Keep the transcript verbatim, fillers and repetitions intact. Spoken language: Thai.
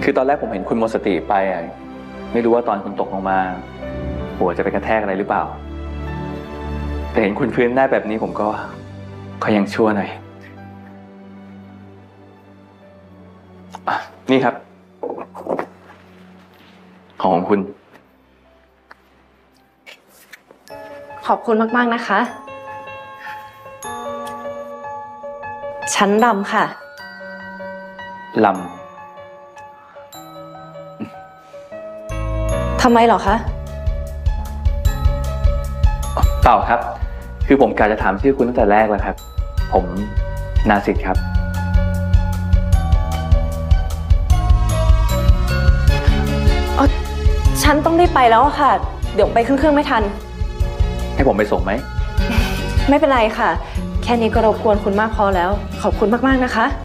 คือตอนแรกผมเห็นคุณหมดสติไปอ่ะไม่รู้ว่าตอนคุณตกลงมาหัวจะไปกระแทกอะไรหรือเปล่าแต่เห็นคุณฟื้นได้แบบนี้ผมก็ก็ยังชั่วหน่อยอ่ะนี่ครับของคุณขอบคุณมากๆนะคะชั้นดำค่ะลำทำไมเหรอคะเปล่าครับคือผมกะจะถามชื่อคุณตั้งแต่แรกแล้วครับผมนาสิทธิ์ครับอ๋อฉันต้องรีบไปแล้วค่ะเดี๋ยวไปขึ้นเครื่องไม่ทันให้ผมไปส่งไหมไม่เป็นไรค่ะแค่นี้ก็รบกวนคุณมากพอแล้วขอบคุณมากๆนะคะ